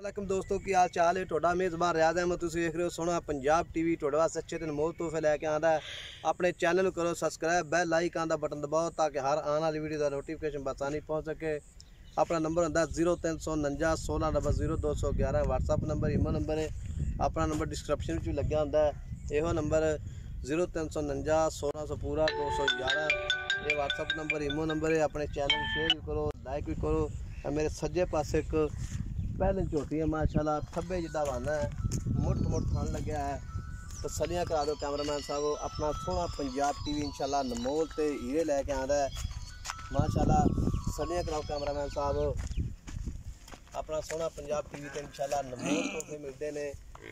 वालेकुम दोस्तों की हाल चाल है। ਤੁਹਾਡਾ ਮੇਜ਼ਬਾਨ ਰਿਆਜ਼ ਅਹਿਮਦ ਤੁਸੀਂ ਦੇਖ ਰਹੇ ਹੋ ਸੋਹਣਾ ਪੰਜਾਬ ਟੀਵੀ। ਤੁਹਾਡੇ ਵਾਸਤੇ ਅੱਛੇ ਤੇ ਅਨਮੋਲ ਤੋਹਫੇ ਲੈ ਕੇ ਆਂਦਾ ਹੈ। ਆਪਣੇ ਚੈਨਲ ਨੂੰ ਕਰੋ ਸਬਸਕ੍ਰਾਈਬ, ਬੈਲ ਆਈਕਨ ਦਾ ਬਟਨ ਦਬਾਓ ਤਾਂ ਕਿ ਹਰ ਆਉਣ ਵਾਲੀ ਵੀਡੀਓ ਦਾ ਨੋਟੀਫਿਕੇਸ਼ਨ ਬਸਾਨੀ ਪਹੁੰਚ ਸਕੇ। अपना नंबर होंगे 0349 16000211 WhatsApp नंबर ईमो नंबर है। अपना नंबर डिस्क्रिप्शन में लग्या होंगे यो नंबर 0349 1600 पूरा 211 ये WhatsApp नंबर ईमो नंबर है। अपने चैनल शेयर भी करो, लाइक भी करो। मेरे सज्जे पास एक पहले झोटी है माशाल्लाह, खब्बे जिदा बहाना है, मुठ खान लग्या है। तसलियां करा दो कैमरामैन साहब। अपना सोहना पंजाब टीवी इंशाल्लाह अनमोल ते हीरे लैके आंदा है माशाल्लाह। तसलियां कराओ कैमरामैन साहब। अपना सोहना पंजाब टीवी ते इंशाल्लाह अनमोल तोहफे मिलते हैं,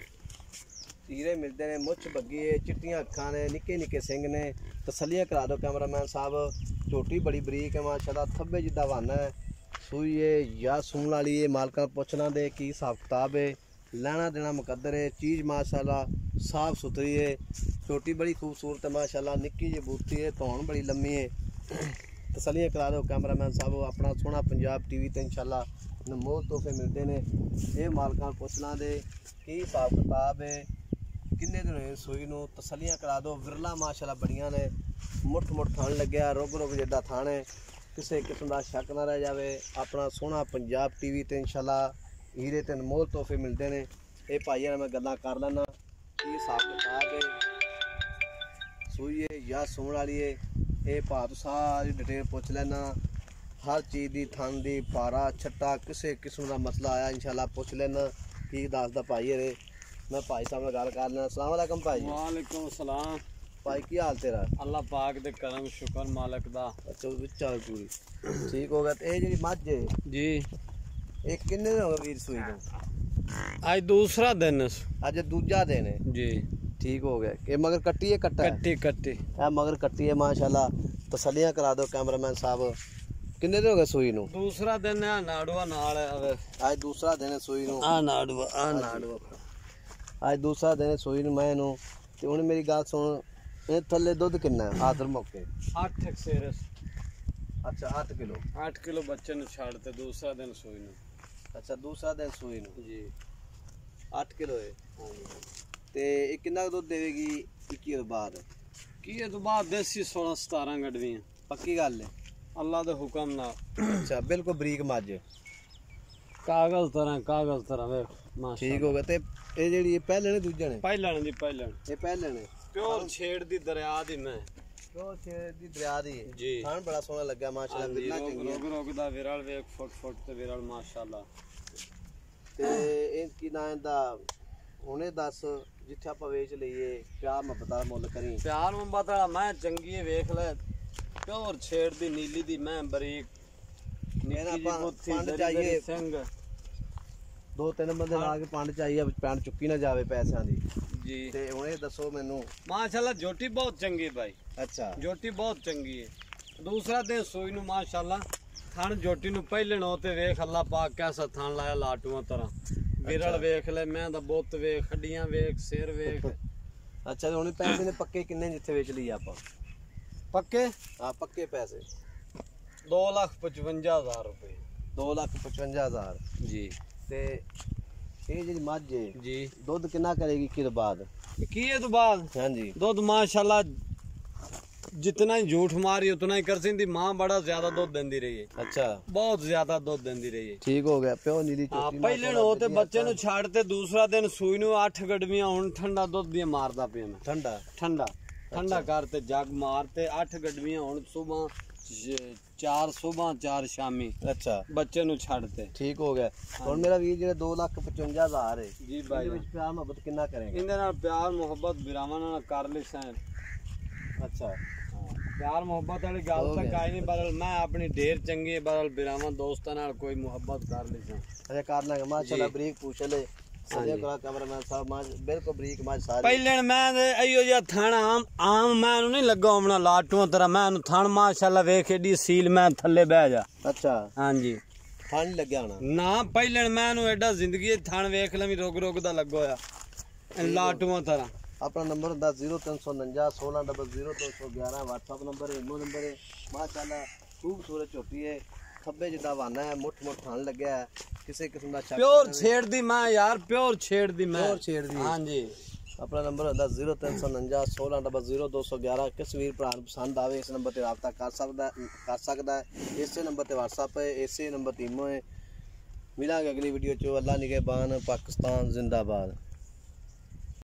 हीरे मिलते हैं। मुछ बग्गी है, चिट्टियां अखां ने, निक्के निक्के सिंह ने। तसलियां करा दो कैमरामैन साहब। झोटी बड़ी बरीक है माशाल्लाह, थब्बे जिदा बहाना है। सूई है या सून वाली है, मालका पुछना दे की हिसाब किताब है, लेना देना मुकद्दर है। चीज़ माशाल्लाह साफ सुथरी है। छोटी बड़ी खूबसूरत है माशाल्लाह, निक्की जी बूती है, धौन बड़ी लम्मी है। तसलियां करा दो कैमरामैन साहब। अपना सोहना पंजाब टीवी ते इंशाल्लाह अनमोल तोहफे मिलते हैं। ये मालका पुछना दे की हिसाब किताब है, किन्ने दिन होए सूई नूं। तसलियां करा दो। विरला माशाल्लाह बड़ियां ने, मुठ थान लग्या, रुग जिद्दां थान है, किसी किस्म का शक ना रह जाए। अपना सोहना पंजाब टीवी ते इंशाल्लाह हीरे ते अनमोल तोहफे मिलते हैं। ये भाई मैं गल्लां कर लैना की हिसाब किताब है, सूई है या सूण वाली है। ये भाव तो सारी डिटेल पुछ लेना, हर चीज़ की थन की पारा छट्टा किसी किस्म का मसला आया इंशाल्लाह पुछ लेना की दसदा भाई है। मैं भाई साहब ने गल कर लेना। अस्सलाम वालेकुम भाई। वालेकुम सलाम भाई की हाल तेरा? अल्लाह पाक दे करम शुक्र मालक दा। अच्छा चल पूरी ठीक हो गया। तो ये जी मझ है जी, ये किन्ने दिन हो गए वीर सूई को? आज दूसरा दिन अज दूजा दिन है जी। ठीक हो गया। ये मगर कट्टी है कट्टा है? कट्टी है मगर कट्टी है माशाल्लाह। तसलियां करा दो कैमरामैन साहब। किन्ने दिन हो गए सूई नूं? दूसरा दिन है। नाड़ुआ नाल है आज दूसरा दिन है सूई नूं। नाड़ुआ आज दूसरा दिन है सूई नूं मैं नूं। ते हुण मेरी गल सुन, ये थल्ले दुध किन्ना है आदर मौके? 8 सेरस। अच्छा 8 किलो। 8 किलो बच्चे नु छाड़ते दूसरा दिन सोई नु। अच्छा दूसरा दिन सूई नूं जी 8 किलो है। ते ये किन्ना दुध देवेगी 21 तो बाद? की तो बाद देसी 16-17 गड्डियां। पक्की गल है? अल्लाह दे हुक्म ना। अच्छा बिल्कुल बरीक मझ, कागज तरह वे माशाल्लाह। ठीक हो गया। ते ये जेडी ये पहले ने दूजे ने? पहले जी पहले ये पहले ने प्योर छेड़ दी दरिया दी मैं तो छेड़ दी दरिया दी जी। खान बड़ा सोहना लगा माशाल्लाह। बिल्ला चंगी है। रोग दा विरल वे 1 फुट ते विरल माशाल्लाह। ते इनकी ना दा हुणे दस जिथे आप वेच लीए प्यार मुहब्बत दा मुल करी। प्यार मुहब्बत वाला मैं चंगी है वेख ले। प्योर छेड़ दी नीली दी मैं बरीक मेरा निक्की जी बुत्थी पंड दरी चाहिए। दरी सिंग 2-3 बंदे ला के पंड चाहिए, पंड चुकी ना जावे पैसों दी जी। ते हुणे दसो मैनू। माशाल्लाह जोटी बहुत चंगी भाई, अच्छा जोटी बहुत चंगी है। दूसरा दिन सोई नु माशाल्लाह थान जोटी नु पहले नो ते वेख अल्लाह पाक कैसा थान लाया लाटुआं तरह। विरल वेख ले, मैं दा बुत वेख, हड्डियां वेख, सिर वेख। अच्छा हुणे पैसे ने पक्के किन्ने जिथे वेच लिए आप? पक्के हाँ पक्के पैसे 2,55,000 रुपए। 2,55,000 जी ते ये जी मझ है जी। दुध कितना करेगी किलो बाद? किए तो बाद हाँ जी दूध माशाल्लाह जितना ही झूठ मारी उतना ही कर सी। मां बड़ा ज्यादा दूध देंदी रही है, अच्छा बहुत ज्यादा दूध देंदी रही है। ठीक हो गया। प्यो नीली हाँ चोटी पहले होते बच्चे नु छाड़ते दूसरा दिन सूई नु 8 गड्डियां हुन ठंडा दूध दिए मारदा पे मैं। ठंडा ठंडा करते जग मारते 8 गड्डियां हुन सुबह 4 सुबह 4 शामी। अच्छा बच्चे नु छाड़ते। ठीक हो गया। हुन मेरा वीर जेड़ा 2,55,000 है जी भाई ਇਹਦੇ ਵਿੱਚ प्यार मोहब्बत कितना करेंगे? इंदे नाल प्यार मोहब्बत बिरावां नाल कर ले सैन। अच्छा प्यार मोहब्बत वाली गल हो तक गया। आई नहीं, बदल मैं अपनी ढेर चंगी है, बदल बिरावां दोस्तां नाल कोई मोहब्बत कर ले सैन। अच्छा कर लांगे माशाल्लाह। जी। बरीक पूछ ले सजे करा कैमरामैन साहब। मां बिल्कुल बरीक मां सारी पहले मैं इहो जिहा थण आम मैं नहीं लगा होना लाटुआं तरह। मैं थण माशाल्लाह वेख एडी सील मैं थल्ले बह जा। अच्छा हाँ जी खान नहीं लग्या होना ना पहले मैं एडा जिंदगी थण वेख लवी रोग दा लगो होया लाटुआं तरह। अपना नंबर होंदा 0349 16000211 WhatsApp नंबर है, इमो नंबर है माशाल्लाह। खूबसूरत झोटी है, ਖੱਬੇ ਜਿੱਦਾਂ ਵਾਨਾ ਹੈ ਮੁੱਠ ਥਣ ਲੱਗਿਆ ਹੈ ਕਿਸੇ ਕਿਸਮ ਦਾ ਸ਼ੱਕ ਪਿਓਰ ਛੇੜ ਦੀ ਮੈਂ ਯਾਰ ਪਿਓਰ ਛੇੜ ਦੀ ਮੈਂ ਪਿਓਰ ਛੇੜ ਦੀ ਹਾਂਜੀ ਆਪਣਾ ਨੰਬਰ ਹੁੰਦਾ 0349 160211 ਕਿਸ ਵੀਰ ਭਰਾ ਨੂੰ ਪਸੰਦ ਆਵੇ ਇਸ ਨੰਬਰ ਤੇ ਰਾਬਤਾ ਕਰ ਸਕਦਾ ਹੈ ਇਸੇ ਨੰਬਰ ਤੇ WhatsApp ਹੈ ਇਸੇ ਨੰਬਰ ਤੇ ਈਮੋ ਹੈ ਮਿਲਾਂਗੇ ਅਗਲੀ ਵੀਡੀਓ ਚ ਅੱਲਾ ਨਿਗਹਿਬਾਨ ਪਾਕਿस्तान जिंदाबाद।